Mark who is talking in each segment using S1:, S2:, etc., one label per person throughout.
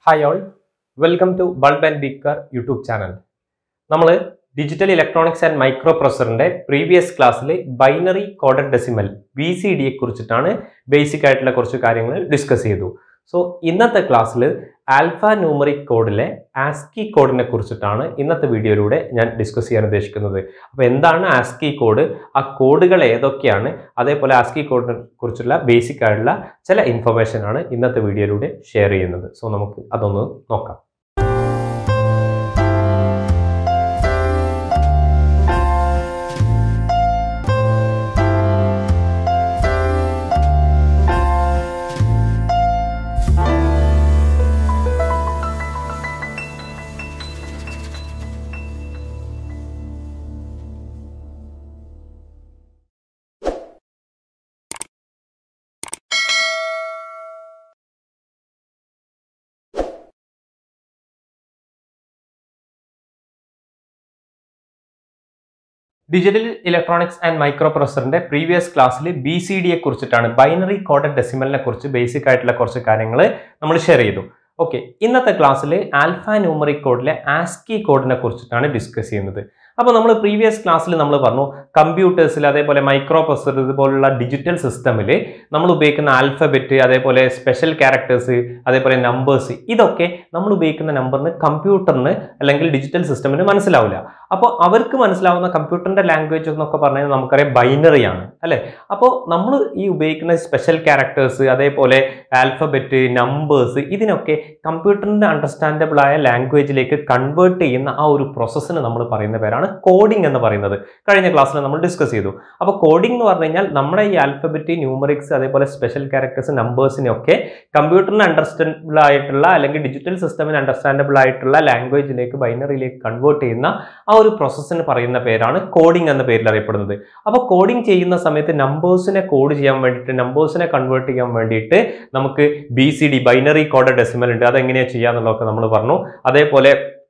S1: Hi all, welcome to Bulb and Beaker YouTube channel. നമ്മൾ digital electronics and മൈക്രോപ്രൊസസറിന്റെ previous ക്ലാസ്സിൽ binary coded decimal BCD കുറിച്ചിട്ടാണ് basic ആയിട്ടുള്ള കുറച്ച് കാര്യങ്ങൾ ഡിസ്കസ് ചെയ്തു. സോ ഇന്നത്തെ ക്ലാസ്സിൽ ആൽഫ ന്യൂമറിക് കോഡിലെ ASCII കോഡിനെ കുറിച്ചിട്ടാണ് ഇന്നത്തെ വീഡിയോയിലൂടെ ഞാൻ ഡിസ്കസ് ചെയ്യാൻ ഉദ്ദേശിക്കുന്നത്. അപ്പോൾ എന്താണ് ASCII കോഡ്, ആ കോഡുകൾ ഏതൊക്കെയാണ്, അതേപോലെ ASCII കോഡിനെ കുറിച്ചുള്ള ബേസിക് ആയിട്ടുള്ള ചില ഇൻഫർമേഷൻ ആണ് ഇന്നത്തെ വീഡിയോയിലൂടെ ഷെയർ ചെയ്യുന്നത്. സോ നമുക്ക് അതൊന്ന് നോക്കാം. ഡിജിറ്റൽ ഇലക്ട്രോണിക്സ് ആൻഡ് മൈക്രോപ്രൊസസറിന്റെ പ്രീവിയസ് ക്ലാസ്സിൽ BCD കുറിച്ചിട്ടാണ്, ബൈനറി കോഡഡ് ഡെസിമലിനെ കുറിച്ച് ബേസിക് ആയിട്ടുള്ള കുറച്ച് കാര്യങ്ങൾ നമ്മൾ ഷെയർ ചെയ്തു. ഓക്കെ, ഇന്നത്തെ ക്ലാസ്സിൽ ആൽഫ ന്യൂമറിക് കോഡിലെ ASCII കോഡിനെ കുറിച്ചിട്ടാണ് ഡിസ്കസ് ചെയ്യുന്നത്. അപ്പോൾ നമ്മൾ പ്രീവിയസ് ക്ലാസ്സിൽ നമ്മൾ പറഞ്ഞു കമ്പ്യൂട്ടേഴ്സിൽ അതേപോലെ മൈക്രോപ്രൊസസർ ഇതുപോലുള്ള ഡിജിറ്റൽ സിസ്റ്റമിൽ നമ്മൾ ഉപയോഗിക്കുന്ന ആൽഫബറ്റ്, അതേപോലെ സ്പെഷ്യൽ ക്യാരക്ടേഴ്സ്, അതേപോലെ നമ്പേഴ്സ്, ഇതൊക്കെ നമ്മൾ ഉപയോഗിക്കുന്ന നമ്പറിന് കമ്പ്യൂട്ടറിന് അല്ലെങ്കിൽ ഡിജിറ്റൽ സിസ്റ്റമിന് മനസ്സിലാവില്ല. അപ്പോൾ അവർക്ക് മനസ്സിലാവുന്ന കമ്പ്യൂട്ടറിന്റെ ലാംഗ്വേജ് എന്നൊക്കെ പറഞ്ഞാൽ നമുക്കറിയാം ബൈനറി ആണ് അല്ലേ. അപ്പോൾ നമ്മൾ ഈ ഉപയോഗിക്കുന്ന സ്പെഷ്യൽ ക്യാരക്ടേഴ്സ്, അതേപോലെ ആൽഫബറ്റ്, നമ്പേഴ്സ്, ഇതിനൊക്കെ കമ്പ്യൂട്ടറിന്റെ അണ്ടർസ്റ്റാൻഡബിൾ ആയ ലാംഗ്വേജിലേക്ക് കൺവേർട്ട് ചെയ്യുന്ന ആ ഒരു പ്രോസസ്സിന് നമ്മൾ പറയുന്ന പേരാണ് കോഡിംഗ് എന്ന് പറയുന്നത്. കഴിഞ്ഞ ക്ലാസ്സിൽ നമ്മൾ ഡിസ്കസ് ചെയ്തു. അപ്പോൾ കോഡിംഗ് എന്ന് പറഞ്ഞു കഴിഞ്ഞാൽ നമ്മുടെ ഈ ആൽഫബറ്റ്, ന്യൂമറിക്സ്, അതേപോലെ സ്പെഷ്യൽ ക്യാരക്ടേഴ്സ്, നമ്പേഴ്സിനെയൊക്കെ കമ്പ്യൂട്ടറിന് അണ്ടർസ്റ്റാൻഡബിൾ ആയിട്ടുള്ള അല്ലെങ്കിൽ ഡിജിറ്റൽ സിസ്റ്റമിന് അണ്ടർസ്റ്റാൻഡബിൾ ആയിട്ടുള്ള ലാംഗ്വേജിലേക്ക്, ബൈനറിയിലേക്ക് കൺവേർട്ട് ചെയ്യുന്ന ആ ഒരു പ്രോസസ്സിന് പറയുന്ന പേരാണ് കോഡിംഗ് എന്ന പേരിൽ അറിയപ്പെടുന്നത്. അപ്പോൾ കോഡിംഗ് ചെയ്യുന്ന സമയത്ത് നമ്പേഴ്സിനെ കോഡ് ചെയ്യാൻ വേണ്ടിയിട്ട്, നമ്പേഴ്സിനെ കൺവേർട്ട് ചെയ്യാൻ വേണ്ടിയിട്ട് നമുക്ക് BCD ബൈനറി കോഡഡ് ഡെസിമൽ ഉണ്ട്. അതെങ്ങനെയാണ് ചെയ്യാന്നുള്ളതൊക്കെ നമ്മൾ പറഞ്ഞു. അതേപോലെ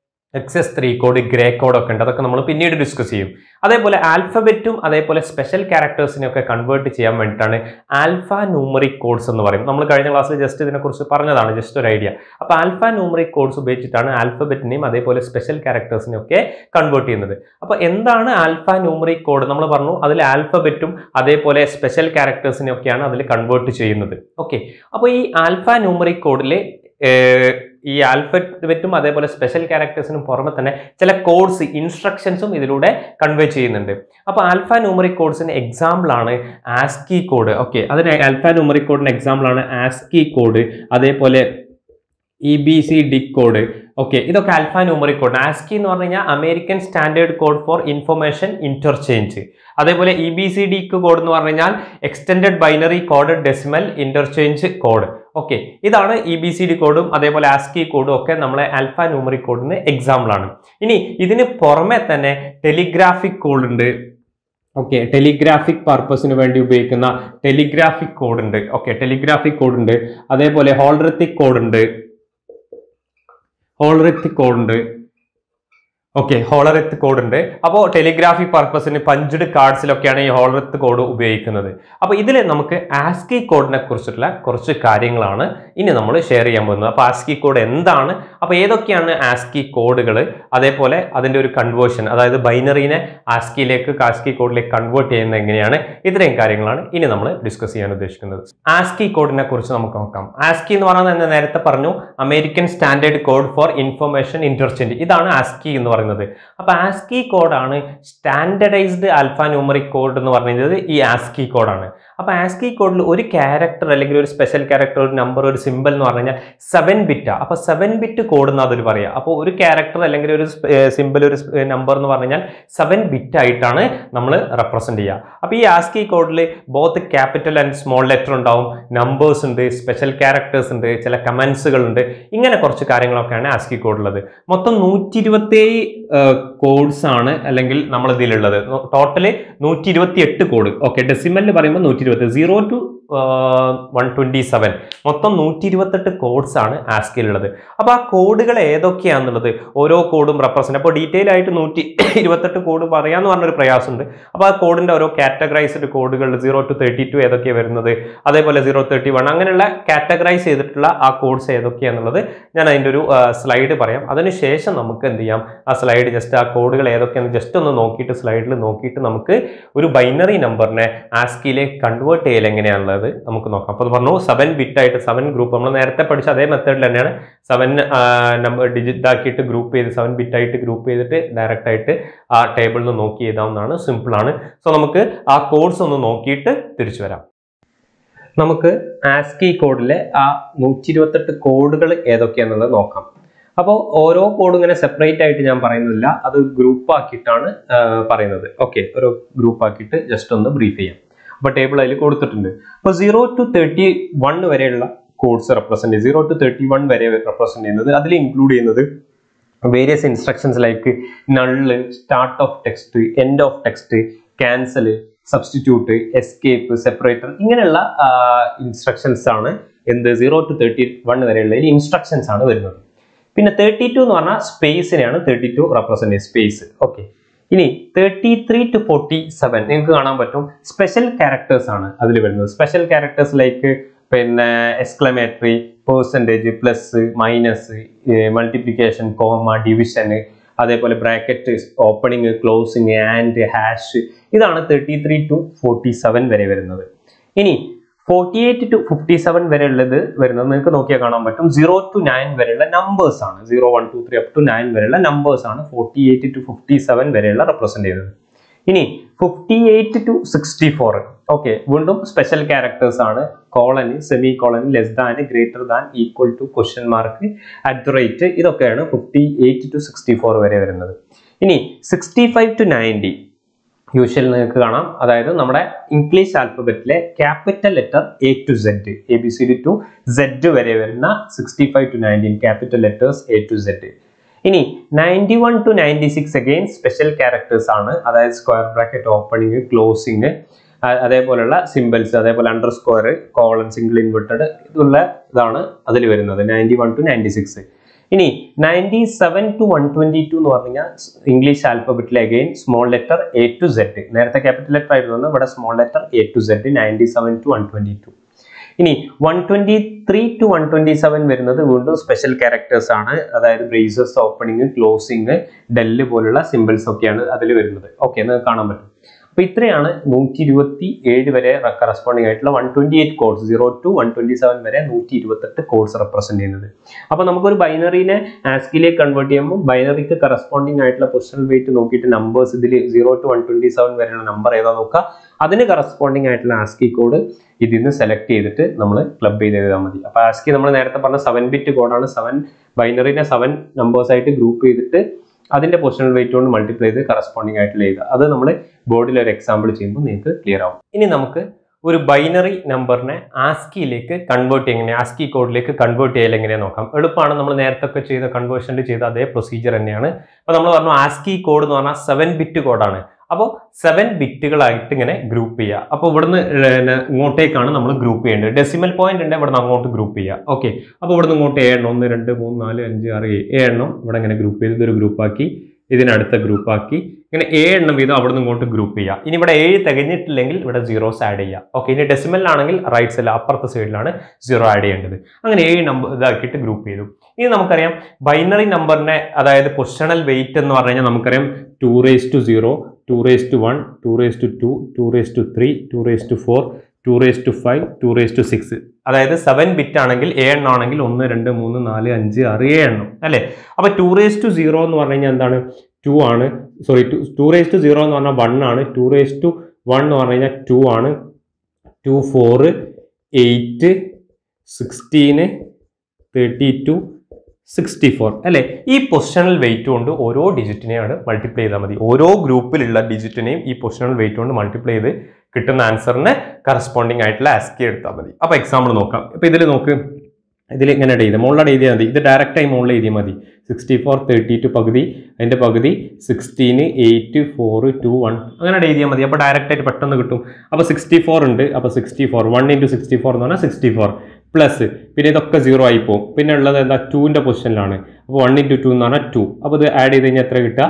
S1: XS3 കോഡ്, ഗ്രേ കോഡ് ഒക്കെ ഉണ്ട്. അതൊക്കെ നമ്മൾ പിന്നീട് ഡിസ്കസ് ചെയ്യും. അതേപോലെ ആൽഫബറ്റും അതേപോലെ സ്പെഷ്യൽ ക്യാരക്ടേഴ്സിനെയൊക്കെ കൺവേർട്ട് ചെയ്യാൻ വേണ്ടിയിട്ടാണ് ആൽഫ ന്യൂമറിക് കോഡ്സ് എന്ന് പറയും. നമ്മൾ കഴിഞ്ഞ ക്ലാസ്സിൽ ജസ്റ്റ് ഇതിനെക്കുറിച്ച് പറഞ്ഞതാണ്, ജസ്റ്റ് ഒരു ഐഡിയ. അപ്പോൾ ആൽഫ ന്യൂമറിക് കോഡ്സ് ഉപയോഗിച്ചിട്ടാണ് ആൽഫബറ്റിനെയും അതേപോലെ സ്പെഷ്യൽ ക്യാരക്ടേഴ്സിനെയും ഒക്കെ കൺവേർട്ട് ചെയ്യുന്നത്. അപ്പോൾ എന്താണ് ആൽഫ ന്യൂമറിക് കോഡ്? നമ്മൾ പറഞ്ഞു അതിൽ ആൽഫബറ്റും അതേപോലെ സ്പെഷ്യൽ ക്യാരക്ടേഴ്സിനെയൊക്കെയാണ് അതിൽ കൺവേർട്ട് ചെയ്യുന്നത്. ഓക്കെ, അപ്പോൾ ഈ ആൽഫ ന്യൂമറിക് കോഡിൽ ഈ ആൽഫബറ്റും അതേപോലെ സ്പെഷ്യൽ ക്യാരക്ടേഴ്സിനും പുറമെ തന്നെ ചില കോഡ്സ്, ഇൻസ്ട്രക്ഷൻസും ഇതിലൂടെ കൺവേ ചെയ്യുന്നുണ്ട്. അപ്പോൾ ആൽഫ ന്യൂമറിക് കോഡ്സിന് എക്സാമ്പിൾ ആണ് ASCII കോഡ്. ഓക്കെ, അതിന് ആൽഫ ന്യൂമറിക് കോഡിന് എക്സാമ്പിൾ ആണ് ASCII കോഡ്, അതേപോലെ EBCD കോഡ്. ഓക്കെ, ഇതൊക്കെ ആൽഫ ന്യൂമറിക് കോഡ്. ASCII എന്ന് പറഞ്ഞു കഴിഞ്ഞാൽ American standard code for information interchange. അതേപോലെ EBCD കോഡ് എന്ന് പറഞ്ഞു കഴിഞ്ഞാൽ extended binary coded decimal interchange code. Okay, ഇതാണ് EBCD കോഡും അതേപോലെ ASCII കോഡും ഒക്കെ നമ്മളെ ആൽഫ ന്യൂമറിക് കോഡിന് എക്സാമ്പിൾ ആണ്. ഇനി ഇതിന് പുറമെ തന്നെ ടെലിഗ്രാഫിക് കോഡ് ഉണ്ട്. ഓക്കെ, ടെലിഗ്രാഫിക് പർപ്പസിന് വേണ്ടി ഉപയോഗിക്കുന്ന ടെലിഗ്രാഫിക് കോഡ് ഉണ്ട്. ഓക്കെ, ടെലിഗ്രാഫിക് കോഡ് ഉണ്ട്. അതേപോലെ ഹോളറിത്തിക് കോഡ് ഉണ്ട്. ഓക്കെ, ഹോളറിത്ത് കോഡ് ഉണ്ട്. അപ്പോൾ ടെലിഗ്രാഫിക് പർപ്പസിന് പഞ്ച്ഡ് കാർഡ്സിലൊക്കെയാണ് ഈ ഹോളറിത്ത് കോഡ് ഉപയോഗിക്കുന്നത്. അപ്പോൾ ഇതിൽ നമുക്ക് ASCII കോഡിനെ കുറിച്ചിട്ടുള്ള കുറച്ച് കാര്യങ്ങളാണ് ഇനി നമ്മൾ ഷെയർ ചെയ്യാൻ പോകുന്നത്. അപ്പോൾ ASCII കോഡ് എന്താണ്, അപ്പോൾ ഏതൊക്കെയാണ് ASCII കോഡുകൾ, അതേപോലെ അതിൻ്റെ ഒരു കൺവേർഷൻ, അതായത് ബൈനറിനെ ASCII കോഡിലേക്ക് കൺവേർട്ട് ചെയ്യുന്നത് എങ്ങനെയാണ്, ഇത്രയും കാര്യങ്ങളാണ് ഇനി നമ്മൾ ഡിസ്കസ് ചെയ്യാൻ ഉദ്ദേശിക്കുന്നത്. ASCII കോഡിനെ കുറിച്ച് നമുക്ക് നോക്കാം. ASCII എന്ന് പറയുന്നത് ഞാൻ നേരത്തെ പറഞ്ഞു American standard code for information interchange. ഇതാണ് ASCII എന്ന് പറയുന്നത്. അപ്പൊ ASCII കോഡാണ് സ്റ്റാൻഡർഡൈസ്ഡ് ആൽഫ ന്യൂമറിക് കോഡ് എന്ന് പറയുന്നത് ഈ ASCII കോഡാണ്. അപ്പൊ ASCII കോഡിൽ ഒരു ക്യാരക്ടർ അല്ലെങ്കിൽ ഒരു സ്പെഷ്യൽ ക്യാരക്ടർ, ഒരു നമ്പർ, ഒരു സിമ്പിൾ എന്ന് പറഞ്ഞു കഴിഞ്ഞാൽ 7 ബിറ്റാ. അപ്പൊ 7 ബിറ്റ് കോഡ് എന്ന് അതിൽ പറയാം. അപ്പോൾ ഒരു ക്യാരക്ടർ അല്ലെങ്കിൽ ഒരു സിമ്പിൾ, ഒരു നമ്പർ എന്ന് പറഞ്ഞു കഴിഞ്ഞാൽ 7 ബിറ്റ് ആയിട്ടാണ് നമ്മൾ റെപ്രസെന്റ് ചെയ്യുക. അപ്പൊ ഈ ASCII കോഡിൽ both capital and small letter ഉണ്ടാവും, നമ്പേഴ്സ് ഉണ്ട്, സ്പെഷ്യൽ ക്യാരക്ടേഴ്സ് ഉണ്ട്, ചില കമന്റ്സുകൾ ഉണ്ട്, ഇങ്ങനെ കുറച്ച് കാര്യങ്ങളൊക്കെയാണ് ASCII കോഡിലുള്ളത്. മൊത്തം 127 കോഡ്സ് ആണ് അല്ലെങ്കിൽ നമ്മൾ ഇതിലുള്ളത്. Total 128 code. ഓക്കെ, ഡെസിമലിൽ പറയുമ്പോൾ 120, 0 to 127 മൊത്തം 128 കോഡ്സ് ആണ് ആസ്കിയിലുള്ളത്. അപ്പോൾ ആ കോഡുകൾ ഏതൊക്കെയാണെന്നുള്ളത് ഓരോ കോഡും റെപ്രസെന്റ്, അപ്പോൾ ഡീറ്റെയിൽ ആയിട്ട് 128 കോഡ് പറയാന്ന് പറഞ്ഞൊരു പ്രയാസമുണ്ട്. അപ്പോൾ ആ കോഡിന്റെ ഓരോ കാറ്റഗറൈസ്ഡ് കോഡുകൾ 0 to 32 ഏതൊക്കെയാണ് വരുന്നത്, അതേപോലെ 031 അങ്ങനെയുള്ള കാറ്റഗറൈസ് ചെയ്തിട്ടുള്ള ആ കോഡ്സ് ഏതൊക്കെയാണെന്നുള്ളത് ഞാൻ അതിൻ്റെ ഒരു സ്ലൈഡ് പറയാം. അതിനുശേഷം നമുക്ക് എന്ത് ചെയ്യാം, ആ സ്ലൈഡ് ജസ്റ്റ് ആ കോഡുകൾ ഏതൊക്കെയാണെന്ന് ജസ്റ്റ് ഒന്ന് നോക്കിയിട്ട് സ്ലൈഡിൽ നോക്കിയിട്ട് നമുക്ക് ഒരു ബൈനറി നമ്പറിനെ ആസ്കിയിലേക്ക് കൺവേർട്ട് ചെയ്യൽ എങ്ങനെയാണുള്ളത് നമുക്ക് നോക്കാം. അപ്പോൾ പറഞ്ഞു 7 ബിറ്റ് ആയിട്ട് 7 ഗ്രൂപ്പ്, നമ്മൾ നേരത്തെ പഠിച്ച അതേ മെത്തേഡിൽ തന്നെയാണ് 7 നമ്പർ ഡിജിറ്റ് ആക്കിയിട്ട് ഗ്രൂപ്പ് ചെയ്ത് 7 ബിറ്റ് ആയിട്ട് ഗ്രൂപ്പ് ചെയ്തിട്ട് ഡയറക്റ്റ് ആയിട്ട് ആ ടേബിളിൽ നിന്ന് നോക്കി എഴുതാവുന്നതാണ്, സിമ്പിൾ ആണ്. സോ നമുക്ക് ആ കോഡ്സ് ഒന്ന് നോക്കിയിട്ട് തിരിച്ചു വരാം. നമുക്ക് ആസ്കി കോഡിലെ ആ 128 കോഡുകൾ ഏതൊക്കെയാണെന്നുള്ളത് നോക്കാം. അപ്പോൾ ഓരോ കോഡും ഇങ്ങനെ സെപ്പറേറ്റ് ആയിട്ട് ഞാൻ പറയുന്നില്ല, അത് ഗ്രൂപ്പ് ആക്കിയിട്ടാണ് പറയുന്നത്. ഓക്കെ, ഒരു ഗ്രൂപ്പ് ആക്കിയിട്ട് ജസ്റ്റ് ഒന്ന് ബ്രീഫ് ചെയ്യാം. അപ്പോൾ ടേബിൾ അതിൽ കൊടുത്തിട്ടുണ്ട്. അപ്പോൾ 0 to 31 വരെയുള്ള കോഡ്സ് റെപ്രസെന്റ് 0 to 31 വരെ റെപ്രസെന്റ് ചെയ്യുന്നത്, അതിൽ ഇൻക്ലൂഡ് ചെയ്യുന്നത് various instructions like null, start of text, end of text, cancel, substitute, escape, separator, ഇങ്ങനെയുള്ള ഇൻസ്ട്രക്ഷൻസ് ആണ് എന്ത് 0 to 31 വരെയുള്ള ഇൻസ്ട്രക്ഷൻസ് ആണ് വരുന്നത്. പിന്നെ 32 എന്ന് പറഞ്ഞാൽ സ്പേസിനെയാണ് 32 റെപ്രസെന്റ് ചെയ്യുന്നത്, സ്പേസ്. ഓക്കെ, ഇനി 33 to 47 നിങ്ങൾക്ക് കാണാൻ പറ്റും സ്പെഷ്യൽ ക്യാരക്ടേഴ്സ് ആണ് അതിൽ വരുന്നത്. സ്പെഷ്യൽ ക്യാരക്ടേഴ്സ് ലൈക്ക് പിന്നെ exclamatory, percentage, plus, minus, multiplication, comma, division, അതേപോലെ bracket, opening, closing, and, hash, ഇതാണ് 33 to 47 വരെ വരുന്നത്. ഇനി 48 to 57 വരെ ഉള്ളത് വരുന്നത് നിങ്ങൾക്ക് നോക്കിയാൽ കാണാൻ പറ്റും 0 to 9 വരെയുള്ള നമ്പേഴ്സ് ആണ്. 0, 1, 2, 3 up to 9 വരെയുള്ള നമ്പേഴ്സ് ആണ് 48 to 57 വരെയുള്ള റെപ്രസെന്റ് ചെയ്യുന്നത്. ഇനി 58 to 64 ഓക്കെ, വീണ്ടും സ്പെഷ്യൽ ക്യാരക്ടേഴ്സ് ആണ്. Colon, semicolon, less than, greater than, equal to, question mark, at, ഇതൊക്കെയാണ് 58 to 64 വരെ വരുന്നത്. ഇനി 65 to 90 യൂഷ്വൽ നിങ്ങൾക്ക് കാണാം, അതായത് നമ്മുടെ ഇംഗ്ലീഷ് ആൽഫബറ്റിലെ capital letter A to Z, ABCD to Z വരെ വരുന്ന 65 to 90 capital letters A to Z. ഇനി 91 to 96 അഗെയിൻ സ്പെഷ്യൽ ക്യാരക്ടേഴ്സ് ആണ്, അതായത് സ്ക്വയർ ബ്രാക്കറ്റ്, ഓപ്പണിങ്, ക്ലോസിങ്, അതേപോലെയുള്ള സിമ്പിൾസ്, അതേപോലെ അണ്ടർസ്കോർ, കോളൻ, സിംഗിൾ ഇൻവെർട്ടഡ്, ഇതാണ് അതിൽ വരുന്നത് 91 to 96. ഇനി 97 to 122 എന്ന് പറഞ്ഞാൽ ഇംഗ്ലീഷ് ആൽഫബറ്റിലെ again small letter A to Z, നേരത്തെ ക്യാപിറ്റൽ ലെറ്റർ ആയിരുന്നു, ഇവിടെ small letter A to Z, 97 to 122. ഇനി 123 to 127 വരുന്നത് വീണ്ടും സ്പെഷ്യൽ ക്യാരക്ടേഴ്സ് ആണ്, അതായത് ബ്രേസസ്, ഓപ്പണിങ്, ക്ലോസിങ്, ഡെല്ല് പോലുള്ള സിമ്പിൾസ് ഒക്കെയാണ് അതിൽ വരുന്നത്. ഓക്കെ, നിങ്ങൾക്ക് കാണാൻ പറ്റും. അപ്പൊ ഇത്രയാണ് 127 വരെ കറസ്പോണ്ടിങ് ആയിട്ടുള്ള 128 കോഡ്സ്, 0 to 127 വരെ 128 കോഡ്സ് റെപ്രസെന്റ് ചെയ്യുന്നത്. അപ്പൊ നമുക്കൊരു ബൈനറിനെ ആസ്കിയിലേക്ക് കൺവേർട്ട് ചെയ്യുമ്പോൾ ബൈനറിക്ക് കറസ്പോണ്ടിങ് ആയിട്ടുള്ള പൊസിഷണൽ വെയിറ്റ് നോക്കിയിട്ട് നമ്പേഴ്സ് ഇതിൽ 0 to 127 വരെയുള്ള നമ്പർ ഏതാ നോക്കുക, അതിന് കറസ്പോണ്ടിങ് ആയിട്ടുള്ള ആസ്കി കോഡ് ഇതിൽ നിന്ന് സെലക്ട് ചെയ്തിട്ട് നമ്മൾ ക്ലബ് ചെയ്ത് എഴുതാൻ മതി. അപ്പൊ ആസ്കി നമ്മൾ നേരത്തെ പറഞ്ഞ 7 ബിറ്റ് കോഡാണ്. 7 ബൈനറിനെ 7 നമ്പേഴ്സ് ആയിട്ട് ഗ്രൂപ്പ് ചെയ്തിട്ട് അതിന്റെ പൊസിഷണൽ വെയിറ്റ് കൊണ്ട് മൾട്ടിപ്ലൈ ചെയ്ത് കറസ്പോണ്ടിങ് ആയിട്ടുള്ള എഴുതുക. അത് നമ്മൾ ബോർഡിൽ ഒരു എക്സാമ്പിൾ ചെയ്യുമ്പോൾ നിങ്ങൾക്ക് ക്ലിയർ ആവും. ഇനി നമുക്ക് ഒരു ബൈനറി നമ്പറിനെ ആസ്കിയിലേക്ക് കൺവേർട്ട് എങ്ങനെ, ആസ്കി കോഡിലേക്ക് കൺവേർട്ട് ചെയ്യൽ എങ്ങനെ നോക്കാം. എളുപ്പമാണ്, നമ്മൾ നേരത്തെ ഒക്കെ ചെയ്ത കൺവേർഷനിൽ ചെയ്ത അതേ പ്രൊസീജിയർ തന്നെയാണ്. അപ്പോൾ നമ്മൾ പറഞ്ഞു ആസ്കി കോഡ് എന്ന് പറഞ്ഞാൽ 7 ബിറ്റ് കോഡാണ്. അപ്പോൾ 7 ബിറ്റുകളായിട്ട് ഇങ്ങനെ ഗ്രൂപ്പ് ചെയ്യുക. അപ്പോൾ ഇവിടുന്ന് ഇങ്ങോട്ടേക്കാണ് നമ്മൾ ഗ്രൂപ്പ് ചെയ്യേണ്ടത്. ഡെസിമൽ പോയിന്റ് ഉണ്ട്, ഇവിടുന്ന് അങ്ങോട്ട് ഗ്രൂപ്പ് ചെയ്യുക. ഓക്കെ, അപ്പോൾ ഇവിടുന്ന് ഇങ്ങോട്ട് 7 1 2 3 4 5 6 7 ഇവിടെ ഇങ്ങനെ ഗ്രൂപ്പ് ചെയ്ത് ഇതൊരു ഗ്രൂപ്പാക്കി, ഇതിനടുത്ത ഗ്രൂപ്പാക്കി, ഇങ്ങനെ 7 വീതം അവിടുന്ന് ഇങ്ങോട്ട് ഗ്രൂപ്പ് ചെയ്യുക. ഇനി ഇവിടെ 7 തികഞ്ഞിട്ടില്ലെങ്കിൽ ഇവിടെ സീറോസ് ആഡ് ചെയ്യുക. ഓക്കെ, ഇനി ഡെസിമലിലാണെങ്കിൽ റൈറ്റ് സൈഡിൽ അപ്പുറത്തെ സൈഡിലാണ് 0 ആഡ് ചെയ്യേണ്ടത്. അങ്ങനെ 7 നമ്പർ ഇതാക്കിയിട്ട് ഗ്രൂപ്പ് ചെയ്തു. ഇനി നമുക്കറിയാം ബൈനറി നമ്പറിനെ, അതായത് പൊസിഷണൽ വെയിറ്റ് എന്ന് പറഞ്ഞു കഴിഞ്ഞാൽ നമുക്കറിയാം 2⁻0, 2⁻1, 2⁻2, 2⁻3, 2⁻4, 2⁻5, 2⁻6. അതായത് 7 ബിറ്റ് ആണെങ്കിൽ 7 ആണെങ്കിൽ 1 2 3 4 5 6 7 അല്ലേ. അപ്പൊ 2⁻0 എന്ന് പറഞ്ഞു കഴിഞ്ഞാൽ എന്താണ്, 2 ആണ്. സോറി, 2⁻0 എന്ന് പറഞ്ഞാൽ 1 ആണ്. 2⁻1 എന്ന് പറഞ്ഞു കഴിഞ്ഞാൽ 2 ആണ്. 2 4 8 16 32 64 അല്ലെ. ഈ പൊസിഷണൽ വെയിറ്റ് കൊണ്ട് ഓരോ ഡിജിറ്റിനെയാണ് മൾട്ടിപ്ലൈ ചെയ്താൽ മതി. ഓരോ ഗ്രൂപ്പിലുള്ള ഡിജിറ്റിനെയും ഈ പൊസിഷണൽ വെയിറ്റ് കൊണ്ട് മൾട്ടിപ്ലൈ ചെയ്ത് കിട്ടുന്ന ആൻസറിന് കറസ്പോണ്ടിങ് ആയിട്ടുള്ള ആസ്കി എടുത്താൽ മതി. അപ്പൊ എക്സാമ്പിൾ നോക്കാം. ഇപ്പൊ ഇതിൽ നോക്ക്, ഇതിൽ ഇങ്ങനെ എഴുതിയത് മുകളിലാണ് എഴുതിയാൽ മതി. ഇത് ഡയറക്റ്റായി മുകളിൽ എഴുതിയാൽ മതി. 64 32 പകുതി അതിൻ്റെ പകുതി 16 8 4 2 1 അങ്ങനെ എഴുതിയാൽ മതി. അപ്പോൾ ഡയറക്റ്റായിട്ട് പെട്ടെന്ന് കിട്ടും. അപ്പോൾ 64 ഉണ്ട്. അപ്പോൾ 64 1 into 64 എന്ന് പറഞ്ഞാൽ 64 പ്ലസ് പിന്നെ ഇതൊക്കെ 0 ആയി പോകും. പിന്നെ ഉള്ളത് എന്താ 2ൻ്റെ പൊസിഷനിലാണ്. അപ്പോൾ 1 into 2 എന്ന് പറഞ്ഞാൽ 2. അപ്പോൾ ഇത് ആഡ് ചെയ്ത് കഴിഞ്ഞാൽ എത്ര കിട്ടുക?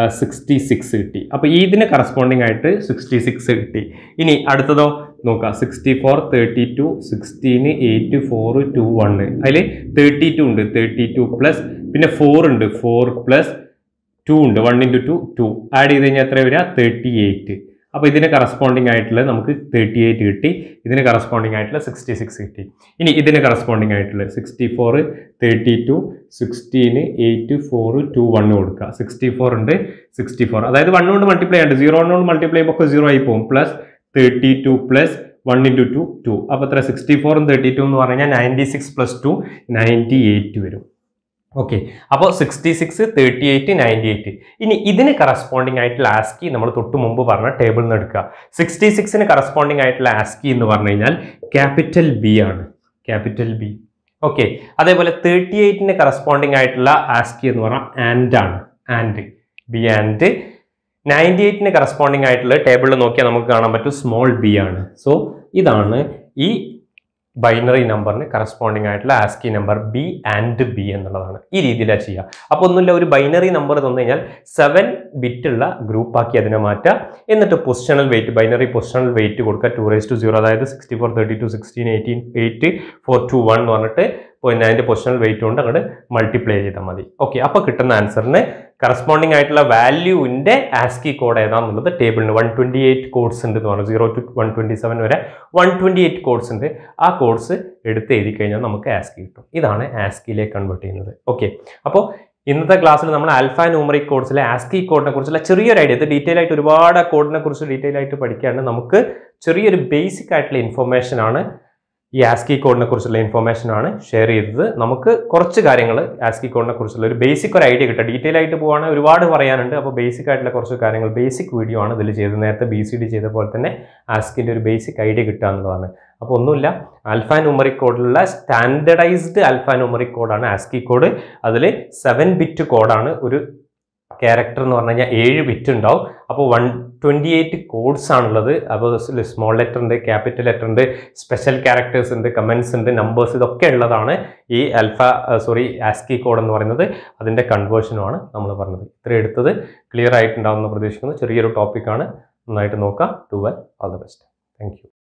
S1: 66 കിട്ടി. അപ്പോൾ ഇതിന് കറസ്പോണ്ടിങ് ആയിട്ട് 66 കിട്ടി. ഇനി അടുത്തതോ നോക്കാം. 64 32 16 8 4 2 1 അതിൽ 32 ഉണ്ട്. 32 പ്ലസ് പിന്നെ 4 ഉണ്ട്. 4 പ്ലസ് 2 ഉണ്ട്. 1 into 2 2 ആഡ് ചെയ്ത് കഴിഞ്ഞാൽ എത്ര വരിക? 38. അപ്പോൾ ഇതിന് കറസ്പോണ്ടിങ് ആയിട്ടുള്ള നമുക്ക് 38 കിട്ടി. ഇതിന് കറസ്പോണ്ടിങ് ആയിട്ടുള്ള 66 കിട്ടി. ഇനി ഇതിന് കറസ്പോണ്ടിങ് ആയിട്ടുള്ള 64 32 16 8 4 2 1 കൊടുക്കുക. 64 ഉണ്ട്. 64 അതായത് 1 കൊണ്ട് മൾട്ടിപ്ലൈ ഉണ്ട്. 0 കൊണ്ട് മൾട്ടിപ്ലൈ ചെയ്യുമ്പോൾ ഒക്കെ 0 ആയി പോകും. Plus 32 plus 1 into 2 2. അപ്പോൾ എത്ര? 64 32 എന്ന് പറഞ്ഞു കഴിഞ്ഞാൽ 96 പ്ലസ് 2 98 വരും. ഓക്കെ, അപ്പോൾ 66 38 98. ഇനി ഇതിന് കറസ്പോണ്ടിങ് ആയിട്ടുള്ള ASCII നമ്മൾ തൊട്ട് മുമ്പ് പറഞ്ഞ ടേബിളിൽ നിന്ന് എടുക്കുക. 66ന് കറസ്പോണ്ടിങ് ആയിട്ടുള്ള ASCII എന്ന് പറഞ്ഞു കഴിഞ്ഞാൽ ക്യാപിറ്റൽ B ആണ്. Capital B. ഓക്കെ, അതേപോലെ 38ന് കറസ്പോണ്ടിങ് ആയിട്ടുള്ള ASCII എന്ന് പറഞ്ഞാൽ AND ആണ്. AND B AND 98ന് കറസ്പോണ്ടിങ് ആയിട്ടുള്ള ടേബിളിൽ നോക്കിയാൽ നമുക്ക് കാണാൻ പറ്റും സ്മോൾ b ആണ്. സോ ഇതാണ് ഈ ബൈനറി നമ്പറിന് കറസ്പോണ്ടിങ് ആയിട്ടുള്ള ASCII number B AND B എന്നുള്ളതാണ്. ഈ രീതിയിലാണ് ചെയ്യുക. അപ്പോൾ ഒന്നുമില്ല, ഒരു ബൈനറി നമ്പർ തന്നു കഴിഞ്ഞാൽ 7 ബിറ്റുള്ള ഗ്രൂപ്പ് ആക്കി അതിനെ മാറ്റുക. എന്നിട്ട് positional weight, binary positional weight കൊടുക്കുക 2⁻�0. അതായത് 64 32 16 18 8 4 2 1 എന്ന് പറഞ്ഞിട്ട് പിന്നെ അതിൻ്റെ പൊസിഷണൽ വെയിറ്റ് കൊണ്ട് അങ്ങോട്ട് മൾട്ടിപ്ലൈ ചെയ്താൽ മതി. ഓക്കെ, അപ്പോൾ കിട്ടുന്ന ആൻസറിന് കറസ്പോണ്ടിങ് ആയിട്ടുള്ള വാല്യൂവിൻ്റെ ASCII കോഡ് ഏതാണെന്നുള്ളത് ടേബിളിന് 128 കോഡ്സ് ഉണ്ട് എന്ന് പറഞ്ഞു. 0 to 127 വരെ 128 കോഡ്സ് ഉണ്ട്. ആ കോഡ്സ് എടുത്ത് എഴുതി കഴിഞ്ഞാൽ നമുക്ക് ASCII കിട്ടും. ഇതാണ് ASCIIയിലേക്ക് കൺവേർട്ട് ചെയ്യുന്നത്. ഓക്കെ, അപ്പോൾ ഇന്നത്തെ ക്ലാസ്സിൽ നമ്മൾ ആൽഫ ന്യൂമറിക് കോഡ്സിലെ ASCII കോഡിനെ കുറിച്ചുള്ള ചെറിയൊരു ഐഡിയ, ഇത് ഡീറ്റെയിൽ ആയിട്ട് ഒരുപാട് കോഡിനെ കുറിച്ച് ഡീറ്റെയിൽ ആയിട്ട് പഠിക്കാണ്ട് നമുക്ക് ചെറിയൊരു ബേസിക് ആയിട്ടുള്ള ഇൻഫർമേഷൻ ആണ് ഈ ASCII കോഡിനെ കുറിച്ചുള്ള ഇൻഫർമേഷൻ ആണ് ഷെയർ ചെയ്തത്. നമുക്ക് കുറച്ച് കാര്യങ്ങൾ ASCII കോഡിനെ കുറിച്ചുള്ള ഒരു ബേസിക് ഒരു ഐഡിയ കിട്ടുക. ഡീറ്റെയിൽ ആയിട്ട് പോവുകയാണെങ്കിൽ ഒരുപാട് പറയാനുണ്ട്. അപ്പോൾ ബേസിക് ആയിട്ടുള്ള കുറച്ച് കാര്യങ്ങൾ, ബേസിക് വീഡിയോ ആണ് ഇതിൽ ചെയ്തത്. നേരത്തെ BCD ചെയ്ത പോലെ തന്നെ ASCIIൻ്റെ ഒരു ബേസിക് ഐഡിയ കിട്ടുക എന്നുള്ളതാണ്. അപ്പോൾ ഒന്നുമില്ല, ആൽഫ ന്യൂമറിക് കോഡിലുള്ള സ്റ്റാൻഡർഡൈസ്ഡ് ആൽഫ ന്യൂമറിക് കോഡാണ് ASCII കോഡ്. അതിൽ 7 ബിറ്റ് കോഡാണ്. ഒരു ക്യാരക്ടർ എന്ന് പറഞ്ഞു കഴിഞ്ഞാൽ 7 ബിറ്റ് ഉണ്ടാവും. അപ്പോൾ 128 കോഡ്സ് ആണുള്ളത്. അപ്പോൾ സ്മോൾ ലെറ്റർ ഉണ്ട്, ക്യാപിറ്റൽ ലെറ്റർ ഉണ്ട്, സ്പെഷ്യൽ ക്യാരക്ടേഴ്സ് ഉണ്ട്, കമൻസ് ഉണ്ട്, നമ്പേഴ്സ്, ഇതൊക്കെ ഉള്ളതാണ് ഈ ASCII കോഡ് എന്ന് പറയുന്നത്. അതിൻ്റെ കൺവേർഷനുമാണ് നമ്മൾ പറഞ്ഞത്. ഇത്രയും എടുത്തത് ക്ലിയർ ആയിട്ടുണ്ടാവുമെന്ന് പ്രതീക്ഷിക്കുന്നു. ചെറിയൊരു ടോപ്പിക്കാണ്, നന്നായിട്ട് നോക്കാം. Do well, all the best. Thank U.